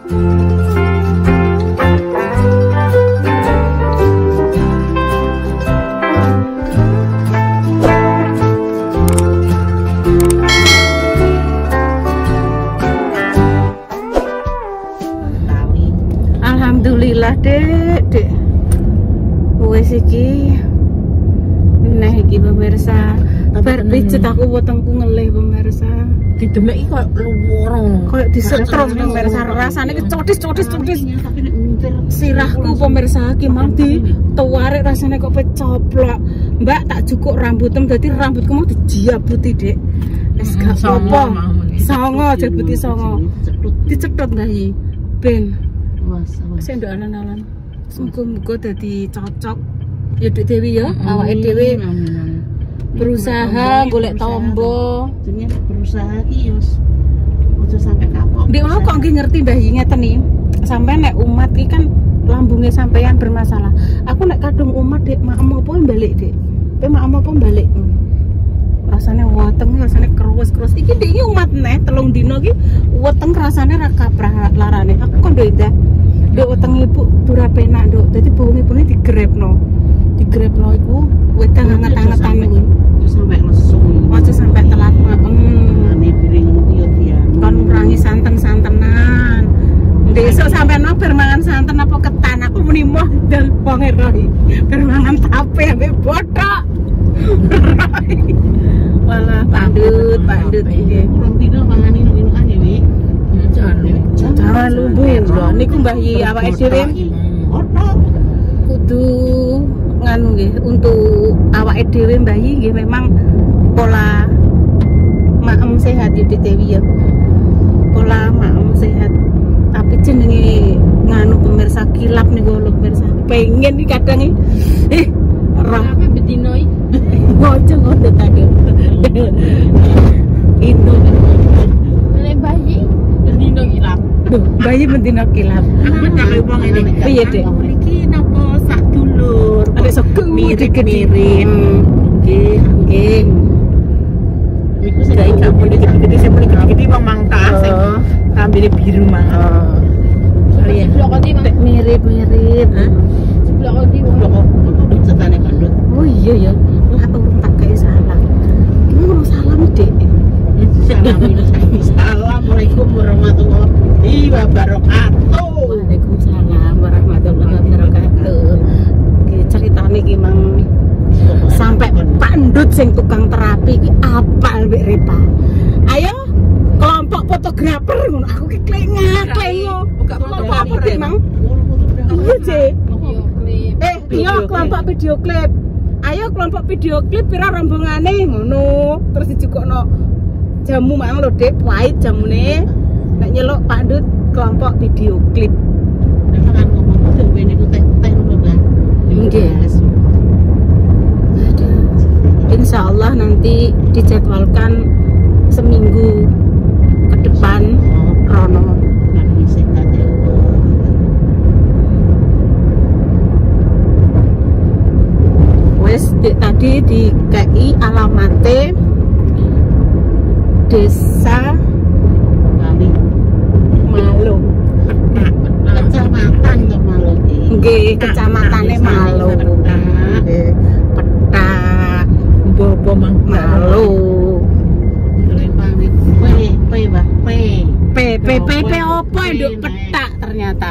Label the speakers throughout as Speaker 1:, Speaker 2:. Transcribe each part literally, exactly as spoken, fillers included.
Speaker 1: Alhamdulillah dek, dek. Wes iki nah iki pemirsa. Bar pijet aku wetengku ngelih pemirsa.
Speaker 2: Didemeki kok luwurung.
Speaker 1: Kayak disetrum pemirsa, rasane codis-codis-codis. Sirahku pemirsa iki mau di tuarek rasane kok pecoplok. Mbak tak cukup rambutmu dadi rambutku mau dijiabuti, Dek. Wis gak apa-apa. Songo jabuti songo. Dicetut Mbah ben. Saya ndak alan-alan. Muga-muga dadi cocok. Ya Dek Dewi ya, awake dhewe berusaha golek tombo.
Speaker 2: Jenenge berusaha ki yo aja sampe kapok.
Speaker 1: Ndek mau kok nggih ngerti Mbah ngeten nih. Sampai nek umat iki kan lambungnya sampean bermasalah. Aku nek kadung umat Dek, makmu apa balik Dek. Pe makmu apa balik. Rasane weteng, rasane keruwes-keruwes. Iki Dek iki umat neh telung dino iki weteng rasane ra kaprah larane. Aku kok ndek ndak Dek weteng ibu dura penak, Dok. Dadi bawang-ibune digrepno. Digrepno iku wedang anget-angetan iki.
Speaker 2: Terus sampai lesu.
Speaker 1: Aja sampai telat maem.
Speaker 2: Ane piring yo dia.
Speaker 1: Kon ngurangi santen-santenan. Besok sampai no bermangan santen apa ketan aku muni moh dan wonge rohi. Bermangan tape ambek botok. Walah pandut, pandut iki.
Speaker 2: Rong dino mangani minukan ya, Wi.
Speaker 1: Jangan lubu lho niku Mbah Yi awake dhewe.
Speaker 2: Ono
Speaker 1: Kudu nganu nggih untuk awake dhewe Mbah Yi nggih memang pola maem sehat ya Dewi ya. Pola maem sehat. Tapi jenenge nganu pemirsa kilap nih gue pemirsa pengen nih kadang nih eh rah
Speaker 2: bedino iki
Speaker 1: bocong ngono tadi itu
Speaker 2: le bayi bedino kilap
Speaker 1: bayi bedino kilap
Speaker 2: kaya wong ngene
Speaker 1: piye Dek
Speaker 2: iki napa sak dulur
Speaker 1: ada sok
Speaker 2: mirip-mirip nggih nggih iku sing kampung gede-gede sing gede-gede wong mangkas sing rambine biru mangan.
Speaker 1: Iya. Mirip-mirip.
Speaker 2: Sebelah kodi wong kok cetane kandut.
Speaker 1: Oh iya ya. Lah urung tak kayak salah. Iki ngono salam Dek.
Speaker 2: Assalamualaikum warahmatullahi wabarakatuh.
Speaker 1: Waalaikumsalam warahmatullahi wabarakatuh. Ki ceritane ki mang sampai pandut sing tukang terapi ki apal mbek Repa. Ayo kelompok fotografer ngono aku ki klengak klengo. Buka fotografer ki mang. Iya, Cek. Eh, iya kelompok video klip. Ayo kelompok video klip pira rombongane ngono. Terus dijukokno jamu mang lho Dek, pahit jamune. Nek nyeluk pandut kelompok video klip.
Speaker 2: Nek kan ngomong sing bene ku teh-teh ngono Bang.
Speaker 1: Nggih. Insya Allah nanti dijadwalkan seminggu ke depan Rono. Wes tadi di K I alamatnya Desa
Speaker 2: Kali
Speaker 1: Malo.
Speaker 2: Kecamatan kok Malo iki.
Speaker 1: Nggih, kecamatannya Malo. Nggih. Peta
Speaker 2: Bobo mang
Speaker 1: Malo.
Speaker 2: P, P, Mbak, P.
Speaker 1: P P P P opo nduk peta ternyata.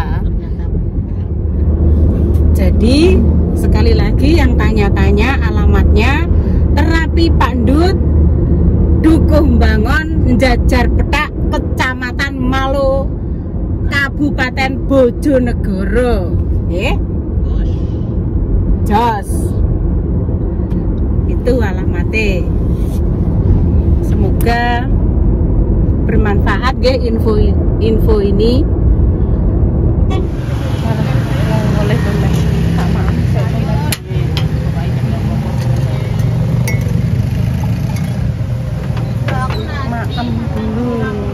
Speaker 1: Jadi sekali lagi yang tanya-tanya alamatnya Terapi Pandut Dukuh Bangon Njajar Petak Kecamatan Malo Kabupaten Bojonegoro. Nggih. Jos. Itu alamatnya. Semoga bermanfaat ya info info ini. Boleh boleh. Tak maaf saya makan dulu.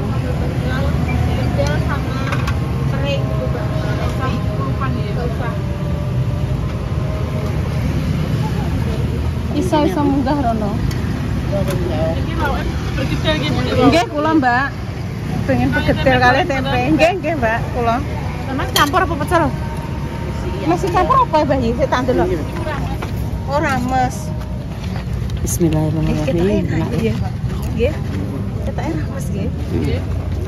Speaker 1: Iso iso munggah Rono. Nggih kula Mbak. pengen pegedel kali tempe. Nggih, nggih, Mbak. Kula.
Speaker 2: Memang campur apa pecel?
Speaker 1: Masih campur apa, Mbak? Saya tak ndelok. Oh, rames.
Speaker 3: Bismillahirrahmanirrahim.
Speaker 1: Nggih. Nggih. Ketake rames nggih. Nggih.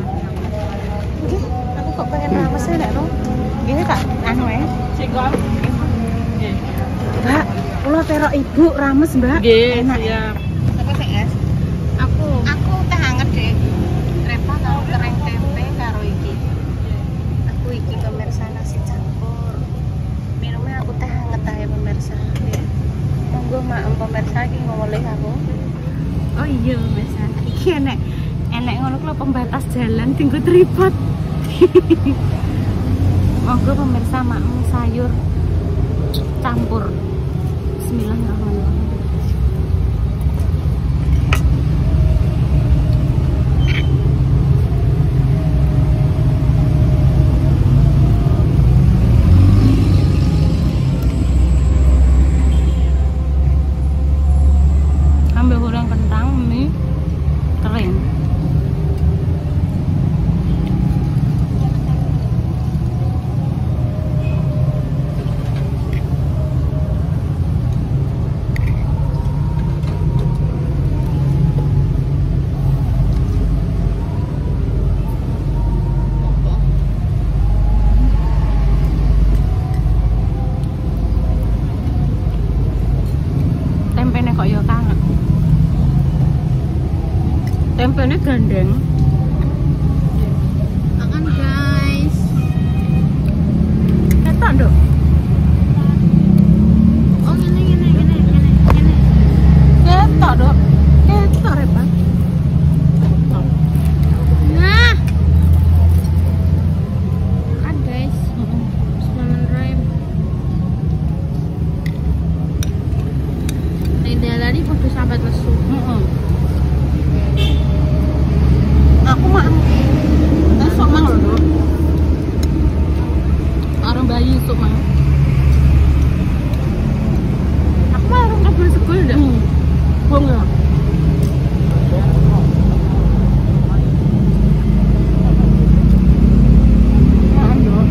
Speaker 1: Aku kok pengen rames enak no. Nggih, tak anu ya.
Speaker 2: Singkong. Nggih.
Speaker 1: Mbak, kula terok Ibu rames, Mbak.
Speaker 2: Nggih,
Speaker 1: Enak.
Speaker 2: siap.
Speaker 1: Apa sih, Es?
Speaker 2: Aku
Speaker 1: Aku teh anget deh. Repa karo kereng tempe karo iki. Aku iki pemirsa nasi campur. Minumnya aku teh anget ae pemirsa. Monggo mak pemirsa iki ngoleh aku.
Speaker 2: Oh iya, biasa. Iki enek enek ngono kuwi pembatas jalan tinggo tripod.
Speaker 1: Monggo pemirsa mak sayur campur. Bismillahirrahmanirrahim.
Speaker 2: Ambil goreng kentang, mie kering. Tempene kok ya kangen. Tempenya gandeng.
Speaker 1: Makan guys.
Speaker 2: Ketok nduk.
Speaker 1: Oh ini ini ini ini ini.
Speaker 2: Ketok nduk. Ketok Repa.
Speaker 1: Nah. Makan guys. Bismillahirrahmanirrahim. Ini kudu sampai lesu.
Speaker 2: Heeh. Aku mah esok mang lho, Nduk. Arep bayi esuk mang. Aku mah arep kabel sekul ndak? Bong ya. Maaf, Nduk.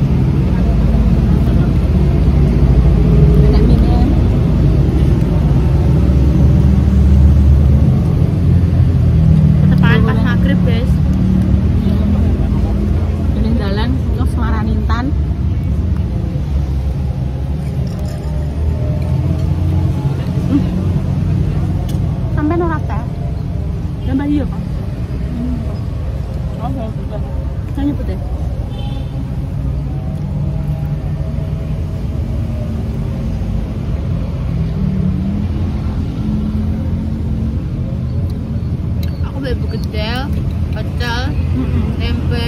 Speaker 2: Enak minum. Ketepan pas maghrib, guys. Ini dalan ke Semarang Intan. Hmm. Sampai norak teh. Tambah iya, Pak. Oh, sudah. Saya nyebut deh.
Speaker 1: Aku beli begedel, pecel, tempe.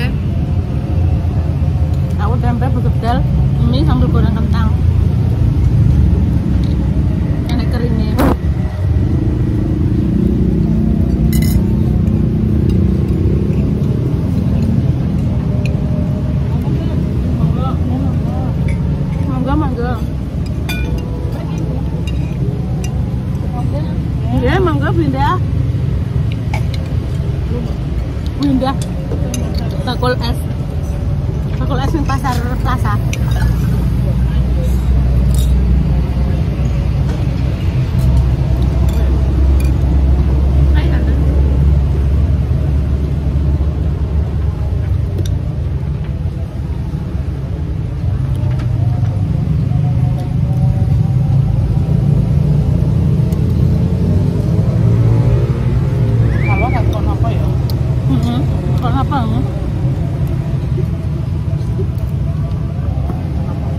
Speaker 2: Aku tempe begedel, mie sambil goreng kentang. Enak keringnya. Mangga, mangga. Iya, mangga pindah. Pindah. Bakul es. Bakul es di pasar Plaza.
Speaker 3: Kalau nggak kon apa ya?
Speaker 2: Heeh. Kok apa?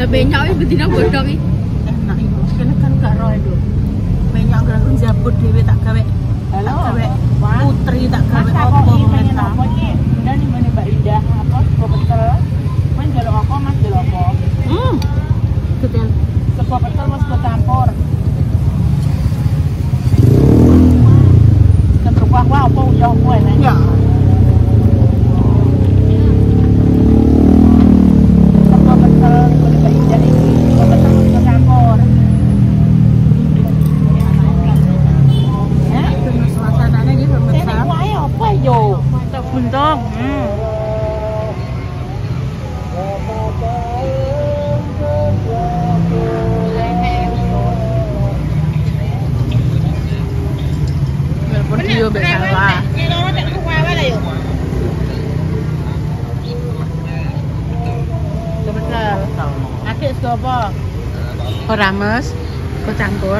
Speaker 4: Lah banyak wis bedina bodong iki.
Speaker 1: Enak iku. Kene kan gak roe lho. Banyak aku njabut dhewe tak gawe.
Speaker 2: Halo.
Speaker 1: Gawe putri tak gawe
Speaker 2: Mas,
Speaker 1: opo
Speaker 2: kok
Speaker 1: men
Speaker 2: pengen apa iki? Udah nih mana Mbak Indah apa sego petel. Men jaluk apa Mas jaluk apa?
Speaker 1: Hmm. Betul.
Speaker 2: Sego petel mas sego campur. Campur kuah-kuah apa udah apa enak.
Speaker 1: Ya.
Speaker 2: Sego petel mana Mbak Indah iki. Sego petel mas sego campur. Ya,
Speaker 1: Suasananya iki
Speaker 2: ini
Speaker 1: pemirsa.
Speaker 2: kuah apa yo? Tak buntung. Hmm.
Speaker 1: Walaupun dia bersalah.
Speaker 2: Betul. Akik sego apa?
Speaker 1: Ora mes, kok campur.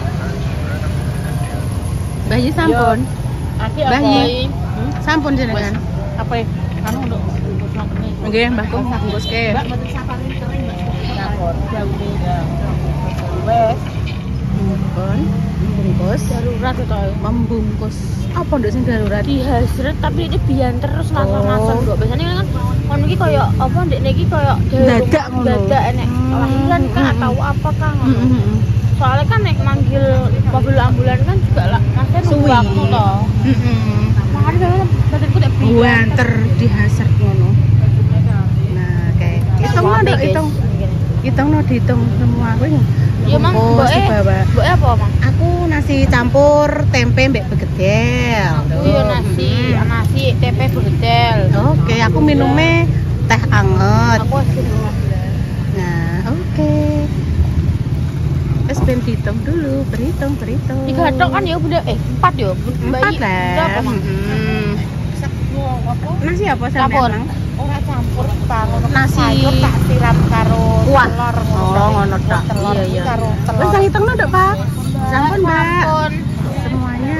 Speaker 1: Bayi sampun.
Speaker 2: Akik
Speaker 1: Mbah
Speaker 2: apa?
Speaker 1: Yi. Sampun jenengan.
Speaker 2: Apa? Anu untuk bungkus ini.
Speaker 1: Nggih, Mbahku bungkuske.
Speaker 2: Mbak mboten saparin kering Mbak. Campur. Daune ya. Wes.
Speaker 1: Sampun. Bungkus.
Speaker 4: Darurat to.
Speaker 1: Membungkus. Apa nduk sing darurat?
Speaker 4: Dihasret tapi ini biyen terus langsung-langsung
Speaker 1: Oh.
Speaker 4: kok. Biasanya kan kono iki koyo apa ndek niki koyo
Speaker 1: Dadak ngono.
Speaker 4: dadak enek
Speaker 1: Hmm.
Speaker 4: lahiran kan
Speaker 1: Hmm.
Speaker 4: atau apa kan
Speaker 1: Heeh,
Speaker 4: ngono.
Speaker 1: heeh.
Speaker 4: Soalnya kan nek manggil mobil ambulan kan juga lah masnya nunggu
Speaker 1: Suwi.
Speaker 4: waktu to.
Speaker 1: Heeh.
Speaker 4: Makanya kan badanku tak biyen.
Speaker 1: Buanter dihasert ngono. Nah, kayak hitung no, Dok, hitung. Hitung no, dihitung semua aku ini.
Speaker 4: Ya mang,
Speaker 1: Bungkus
Speaker 4: mbok
Speaker 1: dibawa.
Speaker 4: mbok apa mang?
Speaker 1: Aku nasi campur tempe mbek begedel.
Speaker 4: Aku yo nasi,
Speaker 1: Hmm.
Speaker 4: nasi tempe begedel.
Speaker 1: Oke, aku minumnya teh anget.
Speaker 4: Aku es krim lima belas.
Speaker 1: Nah, oke. Terus ben dihitung dulu, berhitung, berhitung.
Speaker 4: Tiga tok kan ya bunda eh empat yo.
Speaker 1: Empat lah.
Speaker 4: Berapa mang?
Speaker 1: Mm-mm.
Speaker 2: Apa?
Speaker 1: Nasi apa
Speaker 4: Campur.
Speaker 1: sampean? Mang?
Speaker 2: Ora campur karo
Speaker 1: Nasi.
Speaker 2: sayur tak siram karo
Speaker 1: Kuah.
Speaker 2: telur
Speaker 1: Oh, ngono tok.
Speaker 2: Telur
Speaker 1: Iya, iya.
Speaker 2: karo
Speaker 1: Wes
Speaker 2: telur.
Speaker 1: tak hitung no, Dok, Pak. Sampun, Mbak.
Speaker 4: Sampun.
Speaker 1: Semuanya.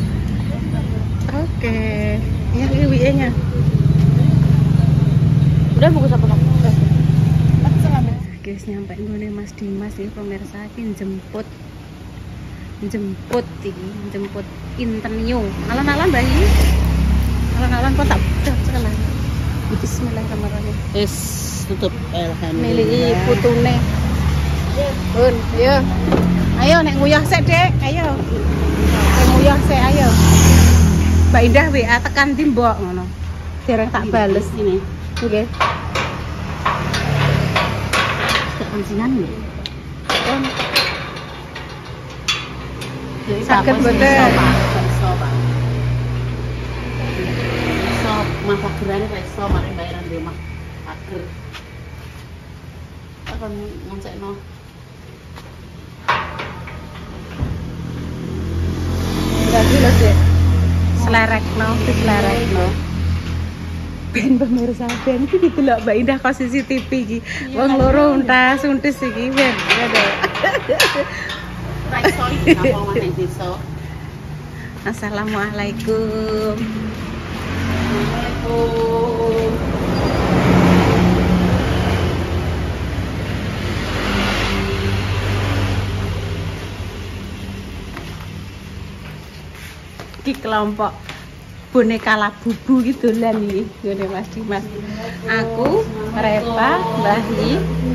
Speaker 1: Oke. Yang iwi-nya.
Speaker 4: Udah bungkus apa mang?
Speaker 1: Guys, nyampe nggone Mas Dimas iki pemirsa iki jemput. Jemput iki, jemput Intenyo. Alon-alon bayi. Alon-alon kok tak cekelan. Bismillahirrahmanirrahim.
Speaker 2: Wis tutup
Speaker 1: Milih putune. Bun, ayo. Ayo nek nguyah sik, Dek. Ayo. Nek nguyah sik, ayo. Mbak Indah W A tekan ndi mbok ngono. Dereng tak bales ini. Nggih. Kepentingan lho. Kon. Sakit bener.
Speaker 2: Sop, mah pagerane ra iso mari bayaran di rumah pager. Akan ngoncekno.
Speaker 1: Berarti lho, Dek. Selerekno, diselerekno. Ben pemirsa, ben iki didelok Mbak Indah kok C C T V iki. Wong loro untas untis iki, ben. Ya, Dek.
Speaker 2: Ra iso iki apa maneh iso.
Speaker 1: Assalamualaikum.
Speaker 2: Assalamualaikum.
Speaker 1: Iki kelompok boneka labubu gitu dolan iki ngene Mas Dimas. Aku, Reva, Mbah Yi.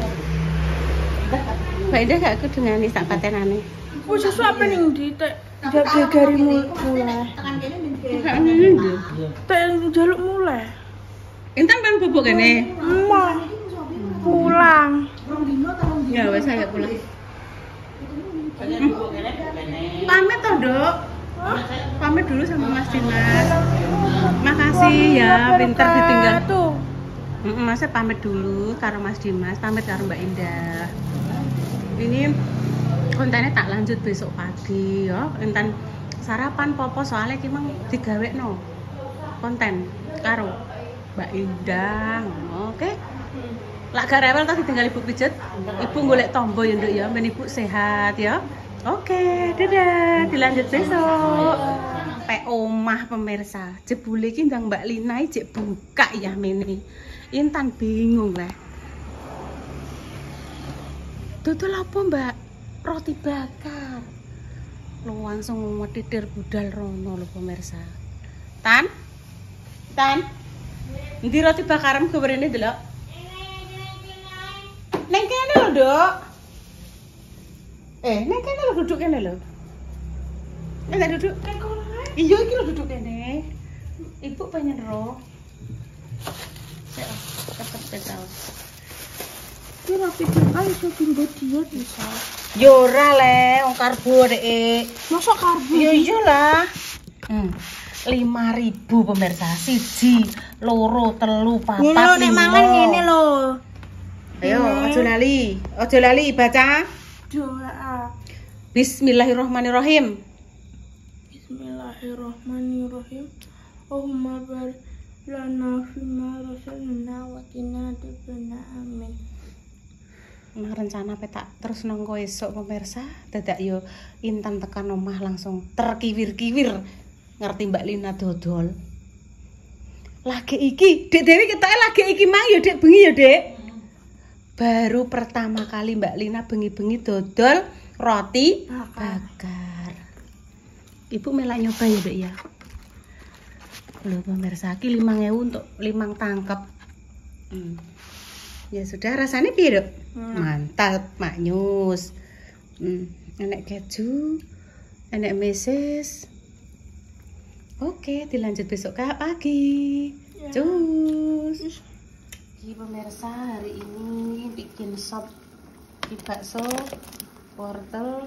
Speaker 1: Mbak Indah gak kudu ngani sak patenane.
Speaker 4: Oh, sesuatu apa nih di tek gari mulai.
Speaker 1: Gak ngene lho.
Speaker 4: Tek jaluk mulai.
Speaker 1: Intan kan bubuk kene.
Speaker 4: Mau pulang.
Speaker 1: Ya wes saya pulang. Pamit toh, Dok. Pamit dulu sama Mas Dimas. Makasih ya, pinter ditinggal.
Speaker 4: Tuh.
Speaker 1: Heeh, Mas pamit dulu karo Mas Dimas, pamit karo Mbak Indah. Ini kontennya tak lanjut besok pagi ya. Intan sarapan popo soalnya ki mang digawekno konten karo Mbak Indah. Oke. Lak gak rewel tadi tinggal ibu pijet. Ibu golek tombo ya, Nduk ya, ben ibu sehat ya. Oke, dadah. Dilanjut besok. Sampai omah pemirsa. Jebule iki ndang Mbak Lina iki jek buka ya mene. Intan bingung lah. Dodol apa, Mbak? Roti bakar. Lo langsung ngetitir budal rono lho pemirsa. Tan? Tan? Ndi roti bakaran gue berani delok? Neng kene lho, Dok. Eh, neng kene lho duduk kene lho. Neng duduk. Iya iki lho duduk kene. Ibu pengen ro. Sik, cepet tau. Ki roti bakar iso tinggo diet bisa. Yo ora le, wong karbo dek.
Speaker 4: Masa karbo?
Speaker 1: Ya iyalah. Hmm. lima ribu pemirsa. Siji, loro, telu, papat,
Speaker 4: Ini lho nek mangan ngene lho.
Speaker 1: Ayo, ojo lali. Ojo lali baca.
Speaker 4: Doa.
Speaker 1: Bismillahirrahmanirrahim.
Speaker 4: Bismillahirrahmanirrahim. Allahumma barik lana fima razaqtana wa qina adzabannar. Amin.
Speaker 1: Nah, rencana petak terus nongko esok pemirsa, dadak yo Intan tekan omah langsung terkiwir-kiwir ngerti Mbak Lina dodol. Lagi iki, Dek Dewi ketoke lagi iki mang ya Dek bengi ya Dek. Baru pertama kali Mbak Lina bengi-bengi dodol roti bakar. Ibu melak nyoba ya Dek ya. Loh pemirsa, iki lima ribu untuk limang tangkep. Hmm. Ya sudah, rasanya piye, Dok? Hmm. Mantap, maknyus. Hmm, enek keju, enek meses. Oke, dilanjut besok kak pagi. Ya. Cus. Ini pemirsa, hari ini bikin sop di bakso, wortel.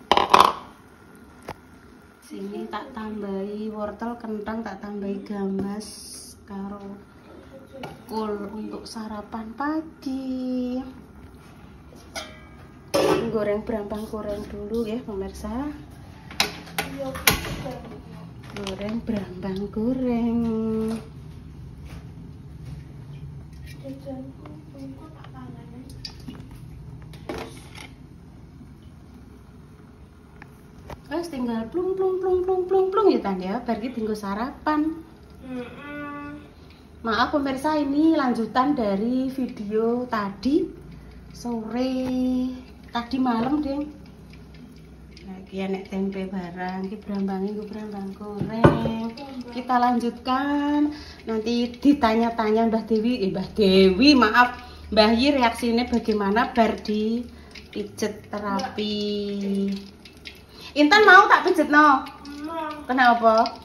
Speaker 1: Sini tak tambahi wortel, kentang, tak tambahi gambas karo kol untuk sarapan pagi. Goreng berambang goreng dulu ya pemirsa. Goreng berambang goreng. Guys, tinggal plung plung plung plung plung plung ya Tan ya, pergi tinggal sarapan. Maaf pemirsa, ini lanjutan dari video tadi sore, tadi malam deh. Lagi enek tempe barang, ini berambangin gue berambang goreng. Kita lanjutkan. Nanti ditanya-tanya Mbah Dewi, eh Mbah Dewi, maaf Mbah Yi reaksinya bagaimana bar di pijet terapi. Intan mau tak pijet no? Kenapa?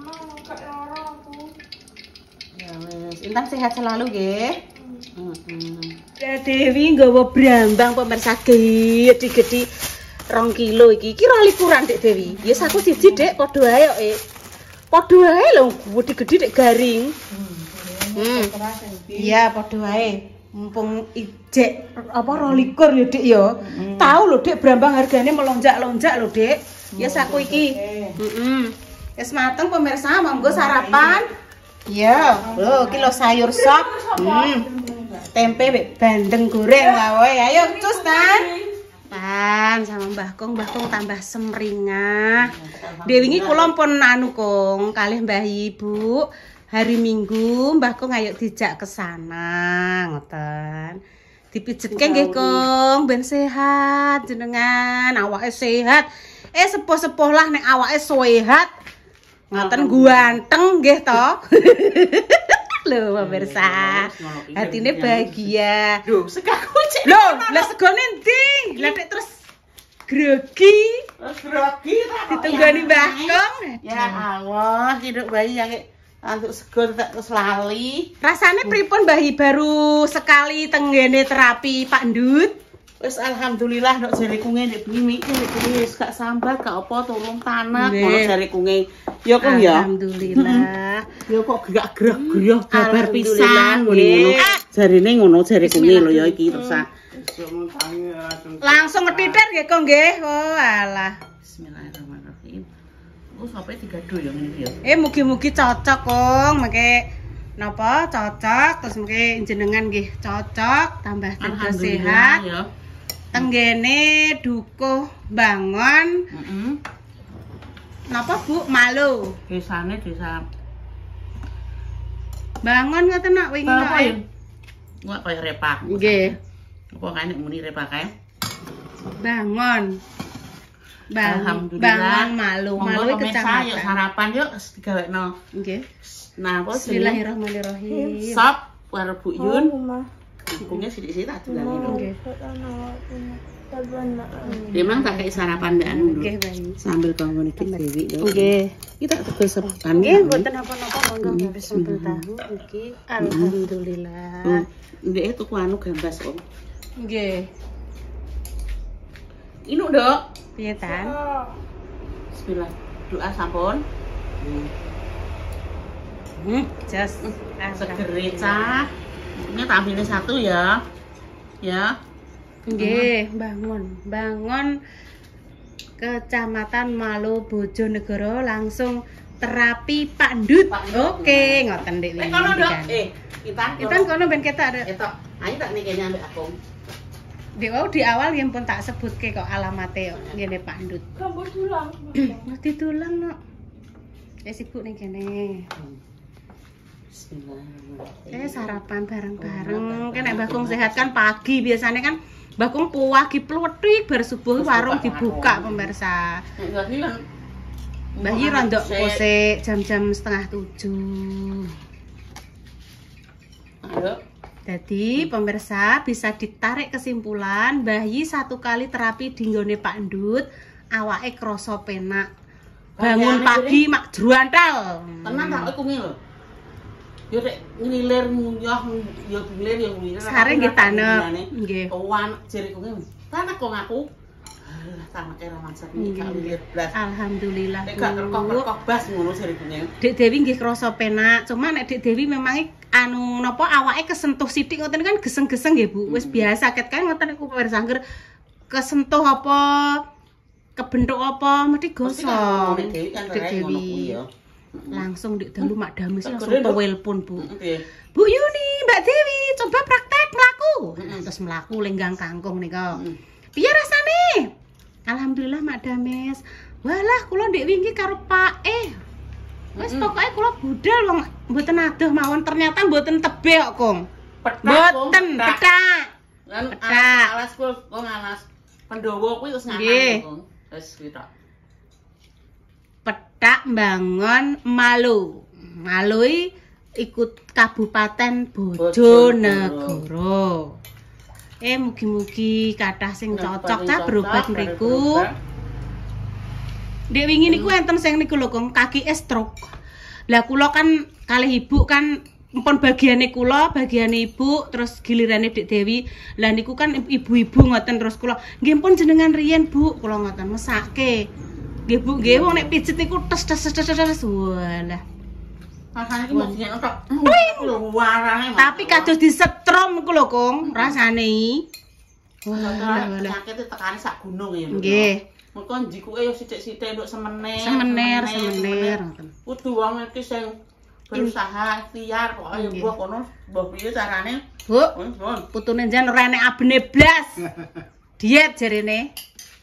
Speaker 1: Intan sehat selalu nggih. Heeh. Ya Dewi nggawa brambang pemirsa gede-gede rong kilo iki. Iki ra likuran Dek Dewi. Ya yes, aku siji Dek padha ae kok. Eh. Padha ae lho gede-gede Dek garing. Hmm. Iya padha ae. Mumpung ijek apa rong likur ya Dek ya. Hmm. Tahu lho Dek brambang harganya melonjak-lonjak lho Dek. Ya yes, aku iki. Heeh. Wis mateng pemirsa, monggo sarapan. Iya, loh, kilo sayur sop, hmm. tempe bandeng goreng lah, woy. Ayo, cus Tan. Tan sama Mbah Kong, Mbah Kong tambah semringah. Dewi ini kula pun anu Kong, kalih Mbah Ibu. Hari Minggu Mbah Kong ayo dijak ke sana, ngoten. Dipijetke nggih Kong, ben sehat jenengan, awake sehat. Eh sepuh-sepuh lah nek awake sehat. Ngoten ganteng nggih to. Lho pemirsa. Hatine bahagia.
Speaker 2: Lho, segaku cek.
Speaker 1: Lho, lah segone ndi? Lah nek terus grogi.
Speaker 2: Terus grogi ta.
Speaker 1: Ditunggani Mbah Kong.
Speaker 2: Ya Allah, hidup bayi yang antuk segon tak terus lali.
Speaker 1: Rasane pripun bayi baru sekali tenggene terapi Pak Ndut?
Speaker 2: Wis alhamdulillah nek jariku ngene bengi iki wis gak sambat gak apa tulung tanah ngono jariku ngene. Ya kok ya.
Speaker 1: Alhamdulillah.
Speaker 2: Ya kok gak greh-greh babar pisan ngono. Jarine ngono jariku ngene lho ya iki terus.
Speaker 1: Langsung ngetitir nggih kok nggih. Oh alah.
Speaker 2: Bismillahirrahmanirrahim. Oh sampai digado ya ngene ya.
Speaker 1: Eh mugi-mugi cocok Kong, mengke napa cocok terus mengke jenengan nggih cocok tambah tenaga sehat.
Speaker 2: Ya.
Speaker 1: Tenggene dukuh bangun.
Speaker 2: Heeh.
Speaker 1: Napa Bu? Malu.
Speaker 2: Desane desa
Speaker 1: Bangun ngoten nak wingi
Speaker 2: apa
Speaker 1: kok.
Speaker 2: ya? Wah kaya repak.
Speaker 1: Nggih.
Speaker 2: Apa kan muni repak kae?
Speaker 1: Bangun. Bang,
Speaker 2: Alhamdulillah.
Speaker 1: bangun malu, malu
Speaker 2: pemirsa, yuk
Speaker 1: kecamatan.
Speaker 2: sarapan yuk digawekno.
Speaker 1: Nggih.
Speaker 2: Nah, apa sih?
Speaker 1: Bismillahirrahmanirrahim.
Speaker 2: Sop karo Bu Yun. Kangkungnya sithik-sithik tak dilani.
Speaker 1: Nggih.
Speaker 2: Memang tak kayak sarapan mbak anu.
Speaker 1: Nggih, Bayi.
Speaker 2: Sambil kanggo iki Dewi lho.
Speaker 1: Nggih.
Speaker 2: Kita tegel sepan.
Speaker 1: Nggih, mboten apa-apa monggo nggih sambel tahu nggih. Alhamdulillah.
Speaker 2: Ndek tuku anu gambas Om.
Speaker 1: Nggih.
Speaker 2: Inu, Dok.
Speaker 1: Piye tan?
Speaker 2: Bismillah. Doa sampun.
Speaker 1: Hmm, jas.
Speaker 2: Segere cah. Ini tak ambilin satu ya. Ya.
Speaker 1: Nggih, bangun. Bangun Kecamatan Malu Bojonegoro langsung terapi Pak Ndut. Oke, ngoten Dik.
Speaker 2: Eh, kono, Dok. Eh, Intan.
Speaker 1: Intan kono ben ketok, Dek.
Speaker 2: Ketok. Ayo tak nih kayaknya ambek aku.
Speaker 1: Di awal di awal yang pun tak sebutke kok alamate kok ngene Pak Ndut.
Speaker 4: Rambut tulang.
Speaker 1: Mesti tulang no. Eh sibuk ning kene.
Speaker 2: Bismillahirrahmanirrahim.
Speaker 1: Eh sarapan bareng-bareng. Kan nek Bakung sehat kan pagi biasanya kan Bakung puwagi pluwetik bar subuh warung dibuka pemirsa.
Speaker 2: Nek lagi kan
Speaker 1: Mbah Yi rondok posek jam-jam setengah tujuh.
Speaker 2: Ayo.
Speaker 1: Jadi pemirsa bisa ditarik kesimpulan Mbah Yi satu kali terapi di nggone Pak Ndut awake krasa penak. Bangun pagi mak jruantel.
Speaker 2: Tenang tak aku ngil. Yo rek ngilir nguyah yo ngilir yo ngilir.
Speaker 1: Sare nggih tanem. Nggih.
Speaker 2: Kawan jeriku ngene. Tanek kok aku. Alah sama kira masak iki gak ngilir blas.
Speaker 1: Alhamdulillah.
Speaker 2: Nek gak kerkok-kerkok bas ngono jeriku ngene.
Speaker 1: Dek Dewi nggih krasa penak. Cuma nek Dek Dewi memang anu napa awake kesentuh sithik ngoten kan geseng-geseng nggih Bu. Wis biasa ket kan ngoten niku pemirsa angger kesentuh apa kebentuk apa mesti gosong.
Speaker 2: Nek Dewi kan
Speaker 1: Dek
Speaker 2: rek ngono kuwi
Speaker 1: Dewi.
Speaker 2: ya.
Speaker 1: Langsung di dalu Mak Damis
Speaker 2: Tak
Speaker 1: langsung
Speaker 2: keren, Dok.
Speaker 1: telepon Bu.
Speaker 2: Nggih.
Speaker 1: Bu Yuni, Mbak Dewi, coba praktek melaku.
Speaker 2: Mm-mm.
Speaker 1: Terus melaku lenggang kangkung nika.
Speaker 2: Mm.
Speaker 1: Piye rasane? Alhamdulillah Mak Damis. Walah kula ndek wingi karo Pak E. Wis
Speaker 2: Mm-mm.
Speaker 1: pokoke kula budal wong mboten adoh mawon ternyata mboten tebe kok, Kong.
Speaker 2: Petak,
Speaker 1: Mboten
Speaker 2: Kong, petak.
Speaker 1: petak.
Speaker 2: Kan
Speaker 1: Petak.
Speaker 2: alas kul kok alas Pendowo kuwi wis
Speaker 1: Nggih.
Speaker 2: nganan kok. Wis kuwi tok.
Speaker 1: Petak Bangun Malu. Malui ikut Kabupaten Bojonegoro. Eh mugi-mugi kathah sing cocok ta berobat mriku. Dek wingi niku enten sing niku lho Kong, kaki stroke. Lah kula kan kalih ibu kan pun bagiane kula, bagiane ibu, terus gilirane Dek Dewi. Lah niku kan ibu-ibu ngoten terus kula, nggih pun jenengan riyen Bu, kula ngoten mesake. Nggih Bu, nggih wong nek pijet niku tes tes tes tes tes walah.
Speaker 2: Rasane iki mesti nek tok. Lho warane.
Speaker 1: Tapi kados disetrom niku lho Kong, rasane. Walah walah.
Speaker 2: Sakit tekane sak gunung ya.
Speaker 1: Nggih.
Speaker 2: Mengko njikuke yo sithik-sithik nduk semenir.
Speaker 1: Semenir, semenir.
Speaker 2: Kudu wong iki sing berusaha ikhtiar kok ayo mbah kono mbah piye carane?
Speaker 1: Bu,
Speaker 2: Wis, Bon.
Speaker 1: putune jan ora enek abene blas. Diet jarene.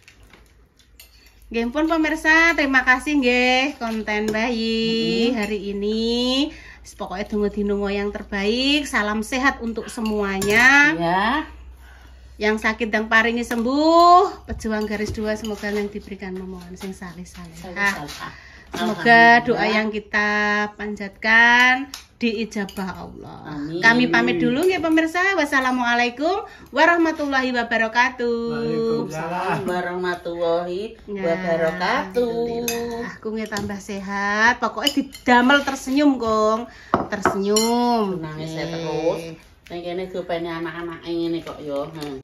Speaker 1: Nggih pun pemirsa, terima kasih nggih konten bayi hari ini. Pokoknya tunggu dinungo yang terbaik. Salam sehat untuk semuanya.
Speaker 2: Ya.
Speaker 1: Yang sakit dan paringi sembuh. Pejuang garis dua semoga yang diberikan memohon sing saleh-saleh. Semoga doa yang kita panjatkan diijabah Allah.
Speaker 2: Amin.
Speaker 1: Kami pamit dulu ya pemirsa. Wassalamualaikum warahmatullahi wabarakatuh.
Speaker 2: Waalaikumsalam warahmatullahi
Speaker 1: Ya,
Speaker 2: wabarakatuh.
Speaker 1: alhamdulillah. Aku nggih tambah sehat. Pokoknya didamel tersenyum, Kong. Tersenyum.
Speaker 2: Nangis terus. Ning kene gopene anak-anak ngene kok yo.